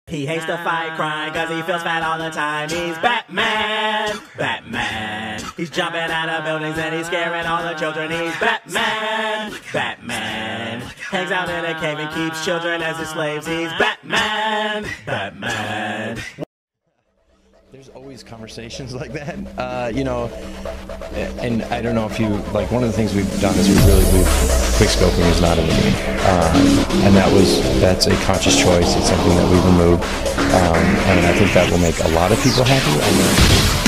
He hates to fight crime cause he feels fat all the time. He's Batman, Batman. He's jumping out of buildings and he's scaring all the children. He's Batman, Batman. Hangs out in a cave and keeps children as his slaves. He's Batman, Batman. There's always conversations like that, you know, and I don't know if you, like, one of the things we've done is we really believe quickscoping is not in the game, and that's a conscious choice. It's something that we removed, and I think that will make a lot of people happy.